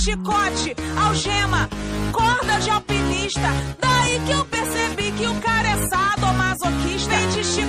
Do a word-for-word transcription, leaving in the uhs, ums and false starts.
chicote, algema, corda de alpinista. Daí que eu percebi que o cara é sadomasoquista. Vem de chicote.